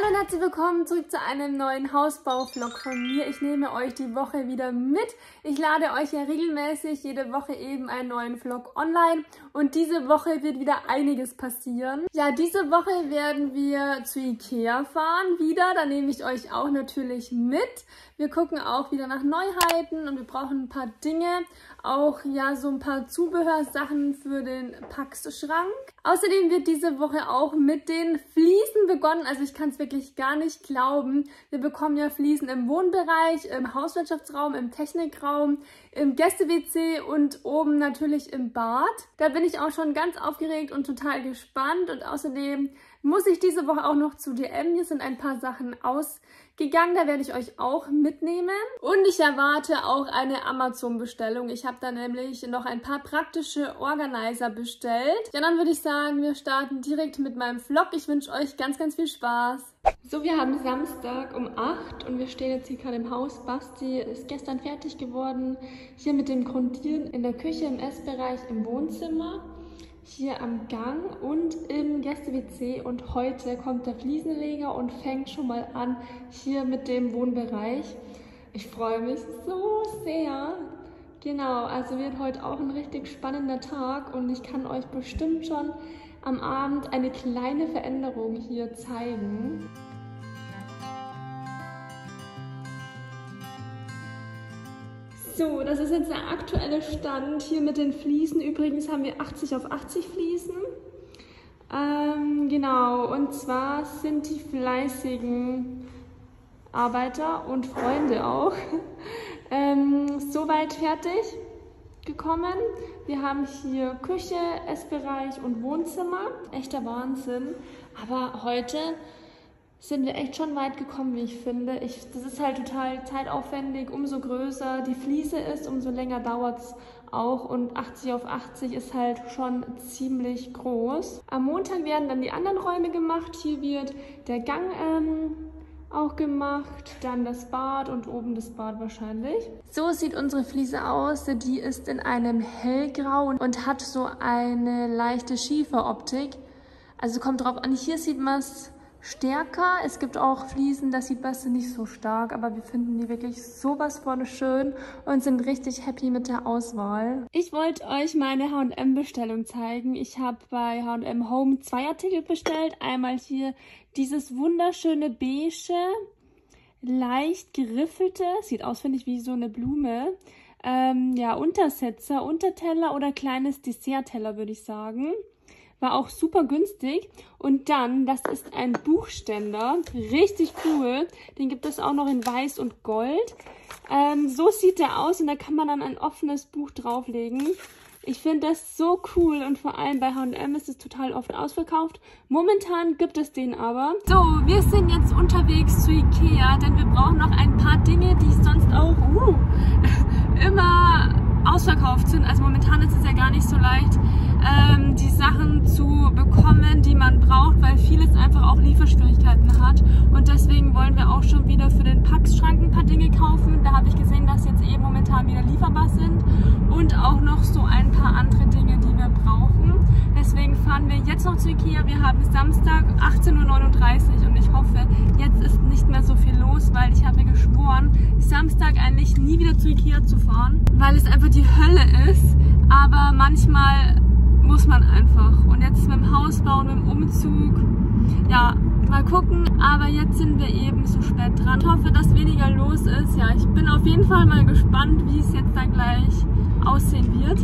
Hallo und herzlich willkommen zurück zu einem neuen Hausbau-Vlog von mir. Ich nehme euch die Woche wieder mit. Ich lade euch ja regelmäßig jede Woche eben einen neuen Vlog online und diese Woche wird wieder einiges passieren. Ja, diese Woche werden wir zu Ikea fahren wieder, da nehme ich euch auch natürlich mit. Wir gucken auch wieder nach Neuheiten und wir brauchen ein paar Dinge, auch ja so ein paar Zubehörsachen für den Packschrank. Außerdem wird diese Woche auch mit den Fliesen begonnen, also ich kann es wirklich gar nicht glauben. Wir bekommen ja Fliesen im Wohnbereich, im Hauswirtschaftsraum, im Technikraum, im Gäste-WC und oben natürlich im Bad. Da bin ich auch schon ganz aufgeregt und total gespannt und außerdem muss ich diese Woche auch noch zu DM. Hier sind ein paar Sachen ausgegangen, da werde ich euch auch mitnehmen. Und ich erwarte auch eine Amazon-Bestellung. Ich habe da nämlich noch ein paar praktische Organizer bestellt. Ja, dann würde ich sagen, wir starten direkt mit meinem Vlog. Ich wünsche euch ganz, ganz viel Spaß. So, wir haben Samstag um 8 und wir stehen jetzt hier gerade im Haus. Basti ist gestern fertig geworden. Hier mit dem Grundieren in der Küche, im Essbereich, im Wohnzimmer. Hier am Gang und im Gäste-WC und heute kommt der Fliesenleger und fängt schon mal an hier mit dem Wohnbereich. Ich freue mich so sehr. Genau, also wird heute auch ein richtig spannender Tag und ich kann euch bestimmt schon am Abend eine kleine Veränderung hier zeigen. So, das ist jetzt der aktuelle Stand hier mit den Fliesen. Übrigens haben wir 80 auf 80 Fliesen. Genau, und zwar sind die fleißigen Arbeiter und Freunde auch soweit fertig gekommen. Wir haben hier Küche, Essbereich und Wohnzimmer. Echter Wahnsinn. Aber heute sind wir echt schon weit gekommen, wie ich finde. Das ist halt total zeitaufwendig. Umso größer die Fliese ist, umso länger dauert es auch. Und 80 auf 80 ist halt schon ziemlich groß. Am Montag werden dann die anderen Räume gemacht. Hier wird der Gang auch gemacht, dann das Bad und oben das Bad wahrscheinlich. So sieht unsere Fliese aus. Die ist in einem hellgrau und hat so eine leichte Schieferoptik. Also kommt drauf an, hier sieht man es stärker. Es gibt auch Fliesen, da sieht man es nicht so stark, aber wir finden die wirklich sowas von schön und sind richtig happy mit der Auswahl. Ich wollte euch meine H&M-Bestellung zeigen. Ich habe bei H&M Home 2 Artikel bestellt. Einmal hier dieses wunderschöne beige, leicht geriffelte, sieht aus, finde ich, wie so eine Blume. Ja, Untersetzer, Unterteller oder kleines Dessertteller, würde ich sagen. War auch super günstig. Und dann, das ist ein Buchständer. Richtig cool. Den gibt es auch noch in Weiß und Gold. So sieht der aus und da kann man dann ein offenes Buch drauflegen. Ich finde das so cool und vor allem bei H&M ist es total oft ausverkauft. Momentan gibt es den aber. So, wir sind jetzt unterwegs zu Ikea, denn wir brauchen noch ein paar Dinge, die sonst auch immer ausverkauft sind. Also momentan ist es ja gar nicht so leicht, die Sachen zu bekommen, die man braucht, weil vieles einfach auch Lieferschwierigkeiten hat. Und deswegen wollen wir auch schon wieder für den Packschrank ein paar Dinge kaufen. Da habe ich gesehen, dass jetzt eben momentan wieder lieferbar sind. Und auch noch so ein paar andere Dinge, die wir brauchen. Deswegen fahren wir jetzt noch zu Ikea. Wir haben Samstag 18:39 Uhr und ich hoffe, jetzt ist nicht mehr so viel los, weil ich habe mir geschworen, Samstag eigentlich nie wieder zu Ikea zu fahren, weil es einfach die Hölle ist. Aber manchmal muss man einfach. Und jetzt mit dem Hausbau und mit dem Umzug, ja, mal gucken. Aber jetzt sind wir eben so spät dran. Ich hoffe, dass weniger los ist. Ja, ich bin auf jeden Fall mal gespannt, wie es jetzt dann gleich aussehen wird.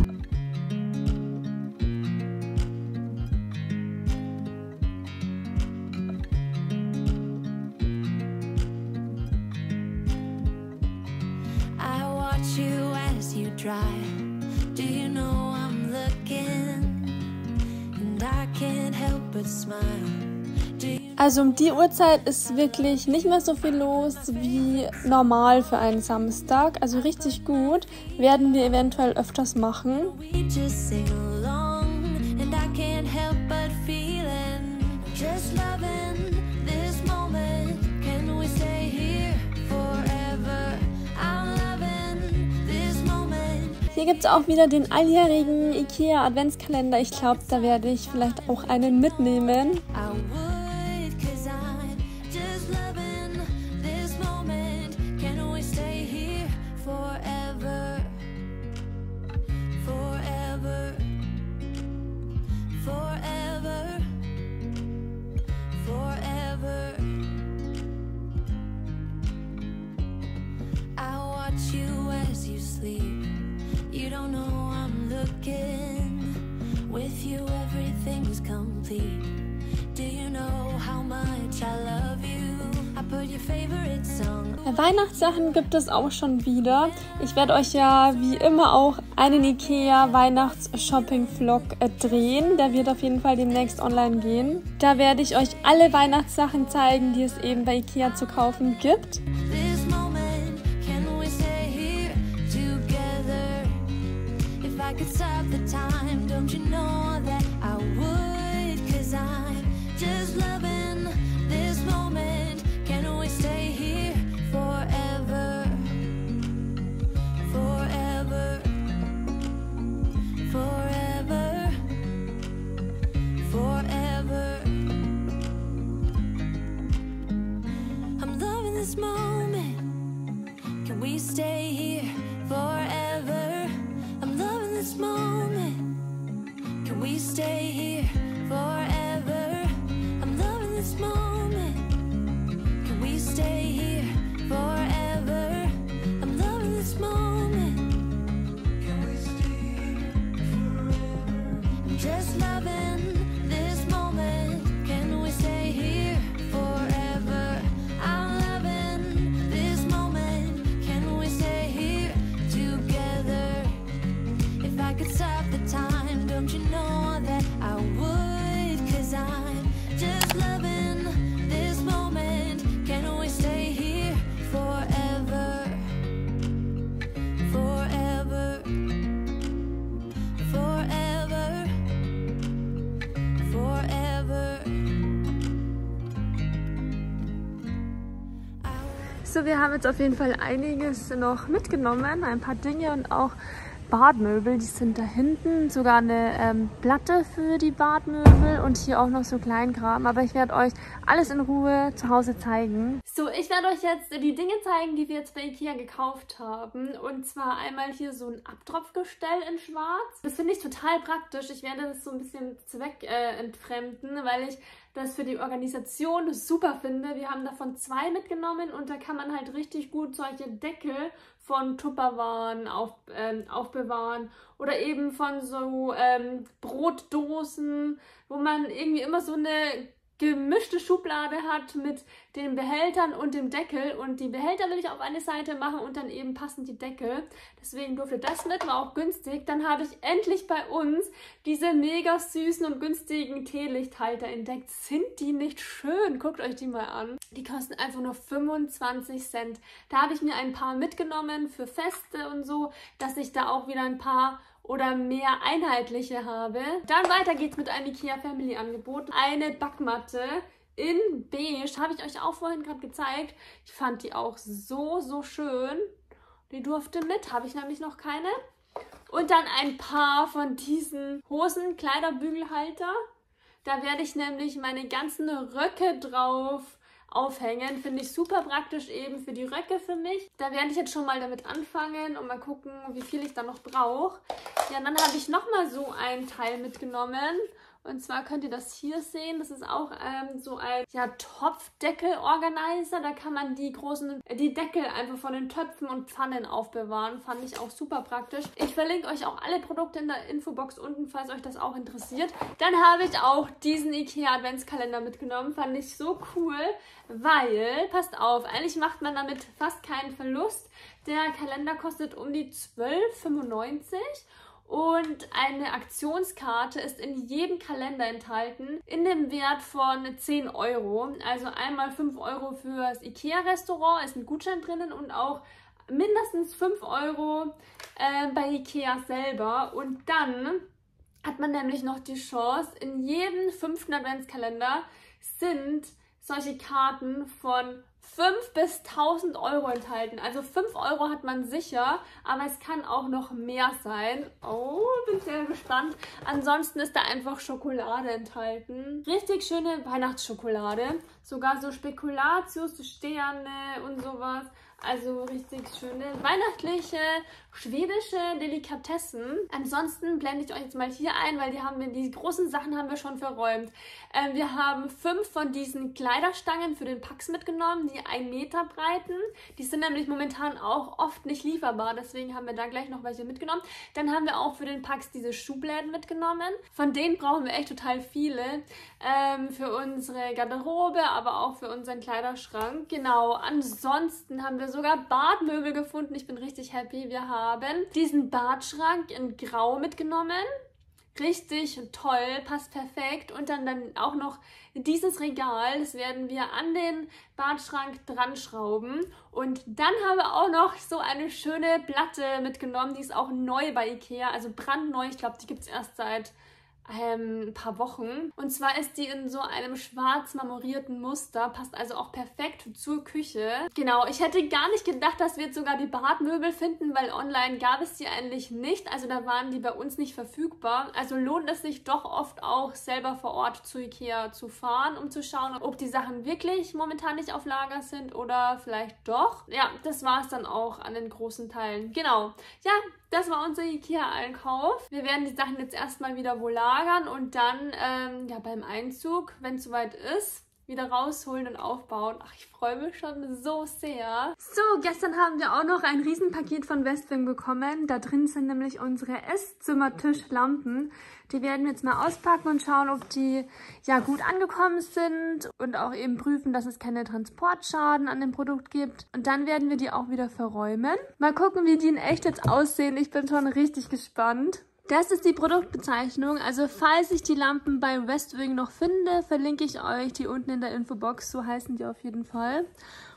I watch you as you drive. Do you know I'm looking? And I can't help but smile. Also um die Uhrzeit ist wirklich nicht mehr so viel los wie normal für einen Samstag. Also richtig gut. Werden wir eventuell öfters machen. We just sing along, and I can't help but feeling, just loving this moment. Can we stay here forever? I'm loving this moment. Hier gibt es auch wieder den alljährigen Ikea Adventskalender. Ich glaube, da werde ich vielleicht auch einen mitnehmen. I would, 'cause I'm just looking. With you everything is complete. Do you know how much I love you? I put your favorite song. Weihnachtssachen gibt es auch schon wieder. Ich werde euch ja wie immer auch einen IKEA Weihnachts-Shopping-Vlog drehen. Der wird auf jeden Fall demnächst online gehen. Da werde ich euch alle Weihnachtssachen zeigen, die es eben bei IKEA zu kaufen gibt. This moment, can we stay here together? If I could stop the time, don't you know that I would? 'Cause I'm just loving this moment. Can we stay here forever? Forever. Forever. Forever. I'm loving this moment. Can we stay here forever? I'm loving this moment. Can we stay here forever? I'm loving this moment. Can we stay here forever? I'm loving this moment. Can we stay here forever? I'm just loving this moment. Can we stay here forever? I'm loving this moment. Can we stay here together? If I could stop the time, don't you know that I would? 'Cause I'm just loving this moment. Can we stay here forever? Forever. Forever. Forever. So, wir haben jetzt auf jeden Fall einiges noch mitgenommen. Ein paar Dinge und auch Badmöbel, die sind da hinten. Sogar eine Platte für die Badmöbel und hier auch noch so Kleinkram. Aber ich werde euch alles in Ruhe zu Hause zeigen. So, ich werde euch jetzt die Dinge zeigen, die wir jetzt bei IKEA gekauft haben. Und zwar einmal hier so ein Abtropfgestell in schwarz. Das finde ich total praktisch. Ich werde das so ein bisschen entfremden, weil ich das für die Organisation super finde. Wir haben davon 2 mitgenommen und da kann man halt richtig gut solche Deckel von Tupperwaren aufbewahren oder eben von so Brotdosen, wo man irgendwie immer so eine gemischte Schublade hat mit den Behältern und dem Deckel, und die Behälter will ich auf eine Seite machen und dann eben passend die Deckel. Deswegen durfte das mit, war auch günstig. Dann habe ich endlich bei uns diese mega süßen und günstigen Teelichthalter entdeckt. Sind die nicht schön? Guckt euch die mal an. Die kosten einfach nur 25 Cent. Da habe ich mir ein paar mitgenommen für Feste und so, dass ich da auch wieder ein paar oder mehr einheitliche habe. Dann weiter geht's mit einem IKEA Family Angebot. Eine Backmatte in beige, habe ich euch auch vorhin gerade gezeigt. Ich fand die auch so schön. Die durfte mit, habe ich nämlich noch keine. Und dann ein paar von diesen Hosen-Kleiderbügelhalter. Da werde ich nämlich meine ganzen Röcke drauf aufhängen. Finde ich super praktisch eben für die Röcke für mich. Da werde ich jetzt schon mal damit anfangen und mal gucken, wie viel ich da noch brauche. Ja, dann habe ich nochmal so ein Teil mitgenommen. Und zwar könnt ihr das hier sehen. Das ist auch so ein Topfdeckel-Organizer. Da kann man die Deckel einfach von den Töpfen und Pfannen aufbewahren. Fand ich auch super praktisch. Ich verlinke euch auch alle Produkte in der Infobox unten, falls euch das auch interessiert. Dann habe ich auch diesen IKEA Adventskalender mitgenommen. Fand ich so cool, weil, passt auf, eigentlich macht man damit fast keinen Verlust. Der Kalender kostet um die 12,95 €. Und eine Aktionskarte ist in jedem Kalender enthalten, in dem Wert von 10 €. Also einmal 5 € fürs IKEA-Restaurant, ist ein Gutschein drinnen, und auch mindestens 5 € bei IKEA selber. Und dann hat man nämlich noch die Chance, in jedem 5. Adventskalender sind solche Karten von 5 bis 1000 € enthalten. Also 5 € hat man sicher, aber es kann auch noch mehr sein. Oh, bin sehr gespannt. Ansonsten ist da einfach Schokolade enthalten. Richtig schöne Weihnachtsschokolade. Sogar so Spekulatius, Sterne und sowas. Also richtig schöne weihnachtliche schwedische Delikatessen. Ansonsten blende ich euch jetzt mal hier ein, weil die großen Sachen haben wir schon verräumt. Wir haben 5 von diesen Kleiderstangen für den Pax mitgenommen, die 1 Meter breiten. Die sind nämlich momentan auch oft nicht lieferbar, deswegen haben wir da gleich noch welche mitgenommen. Dann haben wir auch für den Pax diese Schubläden mitgenommen. Von denen brauchen wir echt total viele. Für unsere Garderobe, aber auch für unseren Kleiderschrank. Genau, ansonsten haben wir sogar Badmöbel gefunden. Ich bin richtig happy. Wir haben diesen Badschrank in Grau mitgenommen. Richtig toll, passt perfekt. Und dann auch noch dieses Regal, das werden wir an den Badschrank dran schrauben. Und dann haben wir auch noch so eine schöne Platte mitgenommen, die ist auch neu bei Ikea, also brandneu. Ich glaube, die gibt es erst seit ein paar Wochen. Und zwar ist die in so einem schwarz marmorierten Muster, passt also auch perfekt zur Küche. Genau, ich hätte gar nicht gedacht, dass wir jetzt sogar die Badmöbel finden, weil online gab es die eigentlich nicht. Also da waren die bei uns nicht verfügbar. Also lohnt es sich doch oft auch selber vor Ort zu Ikea zu fahren, um zu schauen, ob die Sachen wirklich momentan nicht auf Lager sind oder vielleicht doch. Ja, das war es dann auch an den großen Teilen. Genau, ja, das war unser Ikea-Einkauf. Wir werden die Sachen jetzt erstmal wieder wohl lagern und dann ja, beim Einzug, wenn es soweit ist, wieder rausholen und aufbauen. Ach, ich freue mich schon so sehr. So, gestern haben wir auch noch ein Riesenpaket von Westwing bekommen. Da drin sind nämlich unsere Esszimmertischlampen. Die werden wir jetzt mal auspacken und schauen, ob die ja gut angekommen sind und auch eben prüfen, dass es keine Transportschaden an dem Produkt gibt. Und dann werden wir die auch wieder verräumen. Mal gucken, wie die in echt jetzt aussehen. Ich bin schon richtig gespannt. Das ist die Produktbezeichnung, also falls ich die Lampen bei Westwing noch finde, verlinke ich euch die unten in der Infobox, so heißen die auf jeden Fall.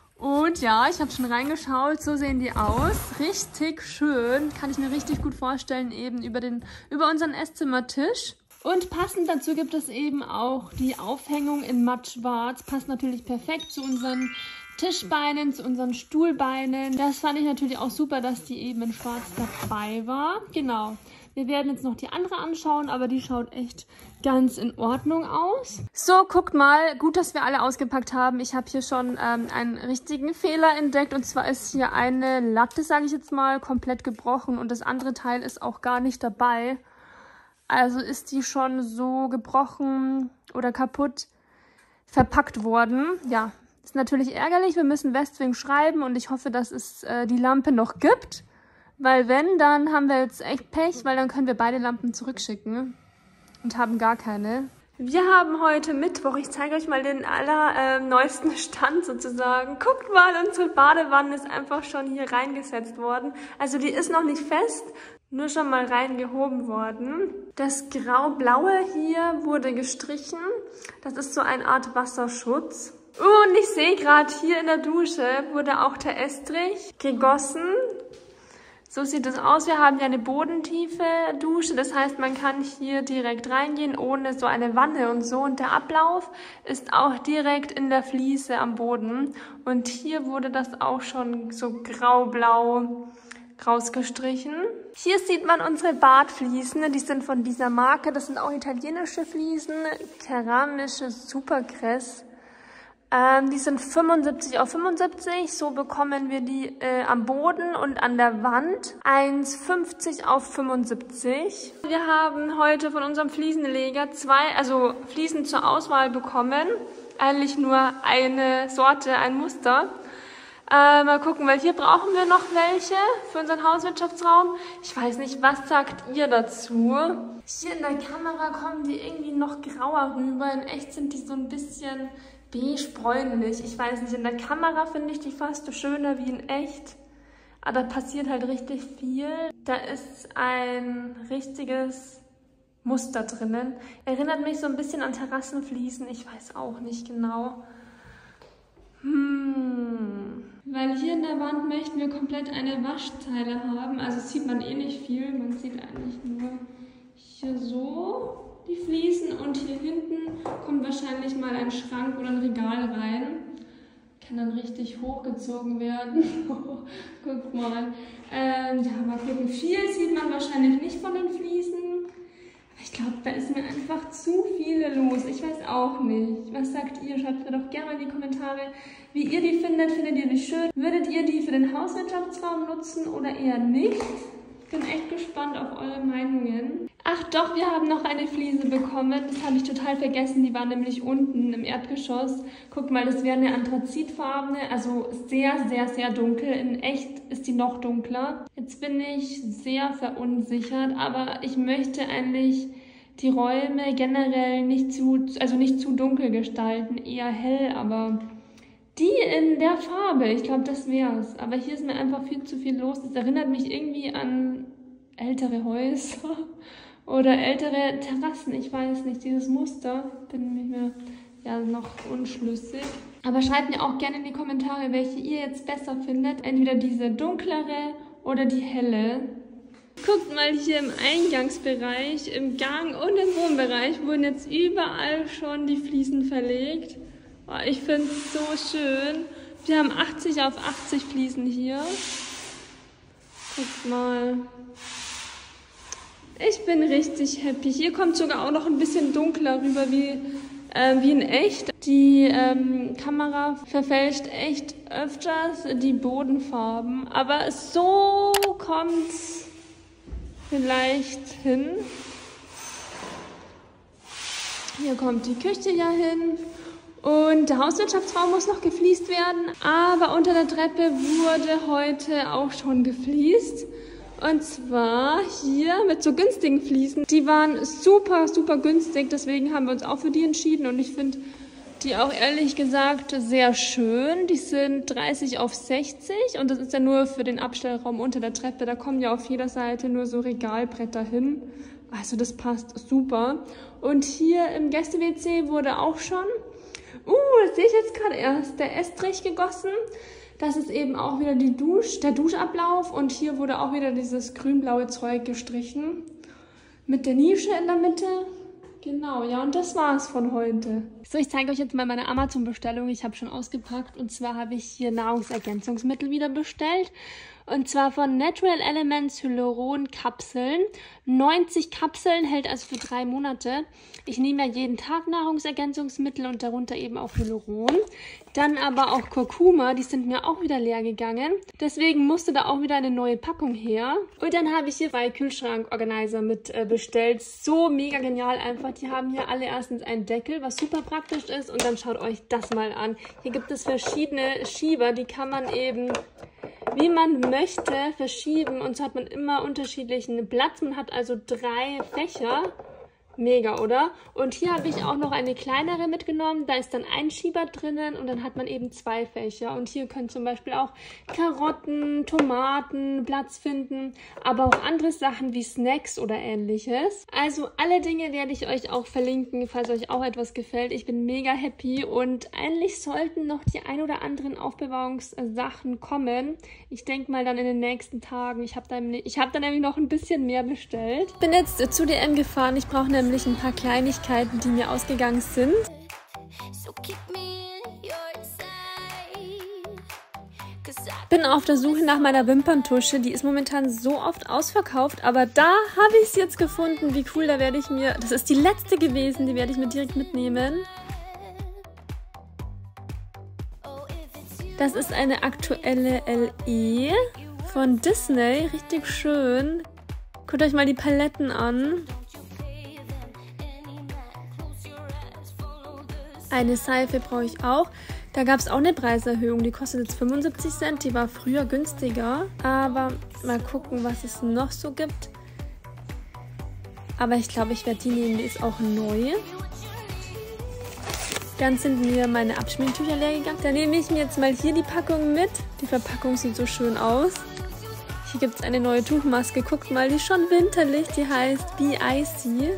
Und ja, ich habe schon reingeschaut, so sehen die aus, richtig schön, kann ich mir richtig gut vorstellen, eben über unseren Esszimmertisch. Und passend dazu gibt es eben auch die Aufhängung in matt schwarz, passt natürlich perfekt zu unseren Tischbeinen, zu unseren Stuhlbeinen. Das fand ich natürlich auch super, dass die eben in schwarz dabei war. Genau. Wir werden jetzt noch die andere anschauen, aber die schaut echt ganz in Ordnung aus. So, guckt mal. Gut, dass wir alle ausgepackt haben. Ich habe hier schon einen richtigen Fehler entdeckt. Und zwar ist hier eine Latte, sage ich jetzt mal, komplett gebrochen. Und das andere Teil ist auch gar nicht dabei. Also ist die schon so gebrochen oder kaputt verpackt worden. Ja, ist natürlich ärgerlich. Wir müssen Westwing schreiben und ich hoffe, dass es die Lampe noch gibt. Weil wenn, dann haben wir jetzt echt Pech, weil dann können wir beide Lampen zurückschicken und haben gar keine. Wir haben heute Mittwoch, ich zeige euch mal den allerneuesten Stand sozusagen. Guckt mal, unsere Badewanne ist einfach schon hier reingesetzt worden. Also die ist noch nicht fest, nur schon mal reingehoben worden. Das Grau-Blaue hier wurde gestrichen. Das ist so eine Art Wasserschutz. Und ich sehe gerade hier in der Dusche wurde auch der Estrich gegossen. So sieht es aus. Wir haben ja eine bodentiefe Dusche. Das heißt, man kann hier direkt reingehen, ohne so eine Wanne und so. Und der Ablauf ist auch direkt in der Fliese am Boden. Und hier wurde das auch schon so grau-blau rausgestrichen. Hier sieht man unsere Badfliesen. Die sind von dieser Marke. Das sind auch italienische Fliesen. Keramische Supercress. Die sind 75 auf 75, so bekommen wir die am Boden und an der Wand 1,50 auf 75. Wir haben heute von unserem Fliesenleger 2 Fliesen zur Auswahl bekommen. Eigentlich nur eine Sorte, ein Muster. Mal gucken, weil hier brauchen wir noch welche für unseren Hauswirtschaftsraum. Ich weiß nicht, was sagt ihr dazu? Hier in der Kamera kommen die irgendwie noch grauer rüber. In echt sind die so ein bisschen beige-bräunlich. Ich weiß nicht, in der Kamera finde ich die fast schöner wie in echt. Aber da passiert halt richtig viel. Da ist ein richtiges Muster drinnen. Erinnert mich so ein bisschen an Terrassenfliesen. Ich weiß auch nicht genau. Weil hier in der Wand möchten wir komplett eine Waschzeile haben. Also sieht man eh nicht viel. Man sieht eigentlich nur hier so die Fliesen und hier hinten kommt wahrscheinlich mal ein Schrank oder ein Regal rein. Kann dann richtig hochgezogen werden. Guckt mal. Ja, mal gucken. Viel sieht man wahrscheinlich nicht von den Fliesen. Ich glaube, da ist mir einfach zu viele los? Ich weiß auch nicht. Was sagt ihr? Schreibt mir doch gerne mal in die Kommentare, wie ihr die findet. Findet ihr die schön? Würdet ihr die für den Hauswirtschaftsraum nutzen oder eher nicht? Ich bin echt gespannt auf eure Meinungen. Ach doch, wir haben noch eine Fliese bekommen. Das habe ich total vergessen. Die war nämlich unten im Erdgeschoss. Guckt mal, das wäre eine anthrazitfarbene, also sehr, sehr, sehr dunkel. In echt ist die noch dunkler. Jetzt bin ich sehr verunsichert, aber ich möchte eigentlich die Räume generell nicht zu dunkel gestalten, eher hell, aber die in der Farbe, ich glaube, das wär's. Aber hier ist mir einfach viel zu viel los. Das erinnert mich irgendwie an ältere Häuser oder ältere Terrassen. Ich weiß nicht, dieses Muster, bin ich mir ja noch unschlüssig. Aber schreibt mir auch gerne in die Kommentare, welche ihr jetzt besser findet. Entweder diese dunklere oder die helle. Guckt mal hier im Eingangsbereich, im Gang und im Wohnbereich wurden jetzt überall schon die Fliesen verlegt. Oh, ich finde es so schön. Wir haben 80 auf 80 Fliesen hier. Guckt mal. Ich bin richtig happy. Hier kommt sogar auch noch ein bisschen dunkler rüber wie in echt. Die Kamera verfälscht echt öfters die Bodenfarben. Aber so kommt es vielleicht hin. Hier kommt die Küche ja hin. Und der Hauswirtschaftsraum muss noch gefliest werden, aber unter der Treppe wurde heute auch schon gefliest. Und zwar hier mit so günstigen Fliesen. Die waren super, super günstig, deswegen haben wir uns auch für die entschieden. Und ich finde die auch ehrlich gesagt sehr schön. Die sind 30 auf 60 und das ist ja nur für den Abstellraum unter der Treppe. Da kommen ja auf jeder Seite nur so Regalbretter hin. Also das passt super. Und hier im Gäste-WC wurde auch schon... das sehe ich jetzt gerade erst. Der Estrich gegossen. Das ist eben auch wieder der Duschablauf. Und hier wurde auch wieder dieses grün-blaue Zeug gestrichen. Mit der Nische in der Mitte. Genau, ja, und das war's von heute. So, ich zeige euch jetzt mal meine Amazon-Bestellung. Ich habe schon ausgepackt. Und zwar habe ich hier Nahrungsergänzungsmittel wieder bestellt. Und zwar von Natural Elements Hyaluron-Kapseln. 90 Kapseln, hält also für 3 Monate. Ich nehme ja jeden Tag Nahrungsergänzungsmittel und darunter eben auch Hyaluron. Dann aber auch Kurkuma, die sind mir auch wieder leer gegangen. Deswegen musste da auch wieder eine neue Packung her. Und dann habe ich hier 2 Kühlschrank-Organizer mit bestellt. So mega genial einfach. Die haben hier alle erstens einen Deckel, was super praktisch ist. Und dann schaut euch das mal an. Hier gibt es verschiedene Schieber, die kann man eben... wie man möchte, verschieben und so hat man immer unterschiedlichen Platz. Man hat also 3 Fächer. Mega, oder? Und hier habe ich auch noch eine kleinere mitgenommen. Da ist dann ein Schieber drinnen und dann hat man eben 2 Fächer. Und hier können zum Beispiel auch Karotten, Tomaten Platz finden, aber auch andere Sachen wie Snacks oder ähnliches. Also alle Dinge werde ich euch auch verlinken, falls euch auch etwas gefällt. Ich bin mega happy und eigentlich sollten noch die ein oder anderen Aufbewahrungssachen kommen. Ich denke mal dann in den nächsten Tagen. Ich habe dann nämlich noch ein bisschen mehr bestellt. Ich bin jetzt zu DM gefahren. Ich brauche nämlich ein paar Kleinigkeiten, die mir ausgegangen sind. Bin auf der Suche nach meiner Wimperntusche. Die ist momentan so oft ausverkauft, aber da habe ich es jetzt gefunden. Wie cool, da werde ich mir... Das ist die letzte gewesen, die werde ich mir direkt mitnehmen. Das ist eine aktuelle LE von Disney. Richtig schön. Guckt euch mal die Paletten an. Eine Seife brauche ich auch. Da gab es auch eine Preiserhöhung. Die kostet jetzt 75 Cent. Die war früher günstiger. Aber mal gucken, was es noch so gibt. Aber ich glaube, ich werde die nehmen. Die ist auch neu. Dann sind mir meine Abschminktücher leer gegangen. Dann nehme ich mir jetzt mal hier die Packung mit. Die Verpackung sieht so schön aus. Hier gibt es eine neue Tuchmaske. Guckt mal, die ist schon winterlich. Die heißt Be Icy.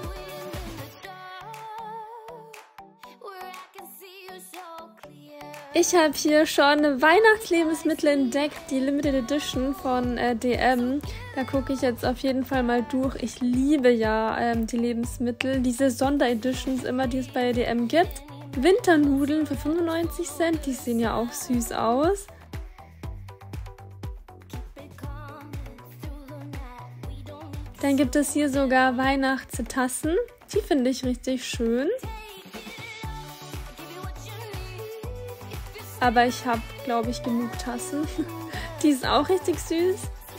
Where I can see you so clear. Ich habe hier schon Weihnachtslebensmittel entdeckt, die Limited Edition von DM. Da gucke ich jetzt auf jeden Fall mal durch. Ich liebe ja die Lebensmittel, diese Sondereditions immer, die es bei DM gibt. Winternudeln für 95 Cent, die sehen ja auch süß aus. Dann gibt es hier sogar Weihnachtstassen, die finde ich richtig schön. Aber ich habe, glaube ich, genug Tassen. Die ist auch richtig süß.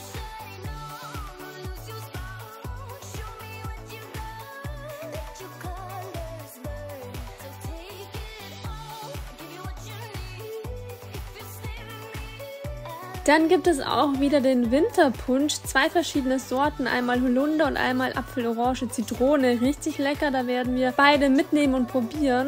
Dann gibt es auch wieder den Winterpunsch. 2 verschiedene Sorten, einmal Holunder und einmal Apfel, Orange, Zitrone. Richtig lecker, da werden wir beide mitnehmen und probieren.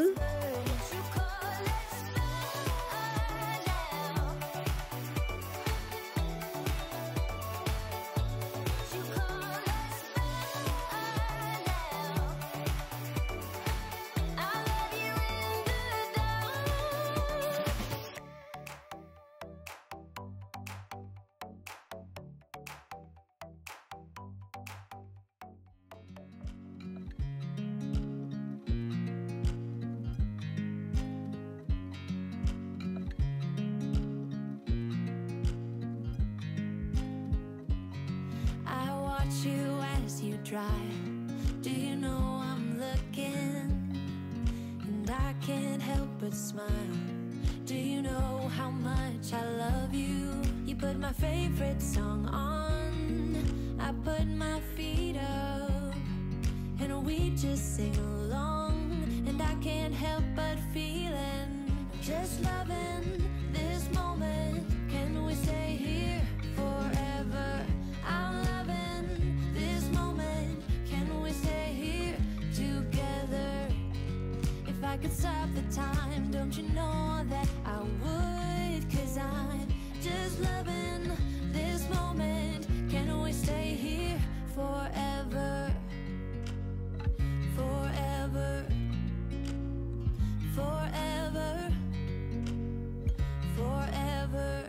You as you drive, do you know I'm looking, and I can't help but smile. Do you know how much I love you? You put my favorite song on, I put my feet up, and we just sing along, and I can't help but feeling, just loving this moment. Can we stay here forever? I'm loving this moment. Can we stay here together? If I could stop the time, don't you know that I would? 'Cause I'm just loving this moment. Can we stay here forever? Forever. Forever. Forever.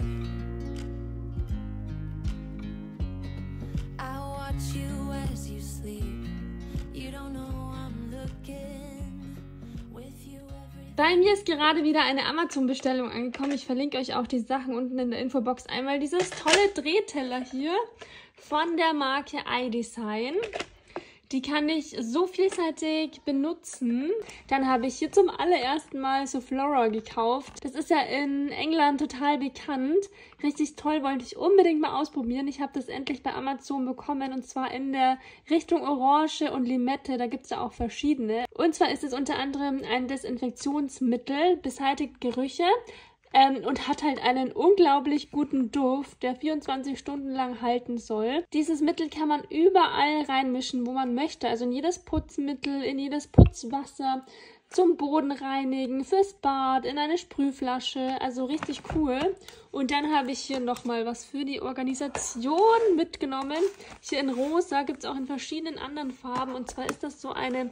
I watch you as you sleep. You don't know I'm looking with you every. Bei mir ist gerade wieder eine Amazon-Bestellung angekommen. Ich verlinke euch auch die Sachen unten in der Infobox. Einmal dieses tolle Drehteller hier von der Marke iDesign. Die kann ich so vielseitig benutzen. Dann habe ich hier zum allerersten Mal Soflora gekauft. Das ist ja in England total bekannt. Richtig toll, wollte ich unbedingt mal ausprobieren. Ich habe das endlich bei Amazon bekommen und zwar in der Richtung Orange und Limette. Da gibt es ja auch verschiedene. Und zwar ist es unter anderem ein Desinfektionsmittel, beseitigt Gerüche. Und hat halt einen unglaublich guten Duft, der 24 Stunden lang halten soll. Dieses Mittel kann man überall reinmischen, wo man möchte. Also in jedes Putzmittel, in jedes Putzwasser, zum Boden reinigen, fürs Bad, in eine Sprühflasche. Also richtig cool. Und dann habe ich hier nochmal was für die Organisation mitgenommen. Hier in rosa, gibt es auch in verschiedenen anderen Farben. Und zwar ist das so eine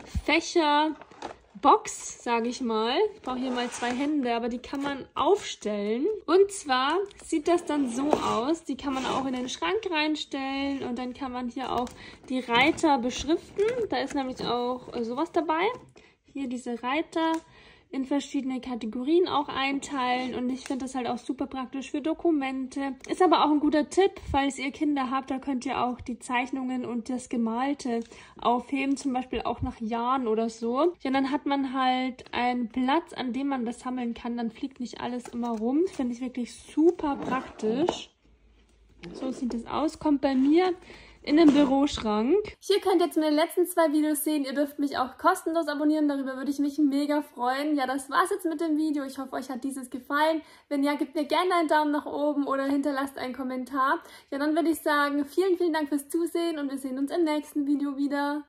Box, sage ich mal. Ich brauche hier mal 2 Hände, aber die kann man aufstellen. Und zwar sieht das dann so aus. Die kann man auch in den Schrank reinstellen und dann kann man hier auch die Reiter beschriften. Da ist nämlich auch sowas dabei. Hier diese Reiter in verschiedene Kategorien auch einteilen und ich finde das halt auch super praktisch für Dokumente. Ist aber auch ein guter Tipp, falls ihr Kinder habt, da könnt ihr auch die Zeichnungen und das Gemalte aufheben, zum Beispiel auch nach Jahren oder so. Ja, dann hat man halt einen Platz, an dem man das sammeln kann, dann fliegt nicht alles immer rum. Finde ich wirklich super praktisch. So sieht es aus, kommt bei mir in den Büroschrank. Hier könnt ihr jetzt meine letzten 2 Videos sehen. Ihr dürft mich auch kostenlos abonnieren. Darüber würde ich mich mega freuen. Ja, das war's jetzt mit dem Video. Ich hoffe, euch hat dieses gefallen. Wenn ja, gebt mir gerne einen Daumen nach oben oder hinterlasst einen Kommentar. Ja, dann würde ich sagen, vielen, vielen Dank fürs Zusehen und wir sehen uns im nächsten Video wieder.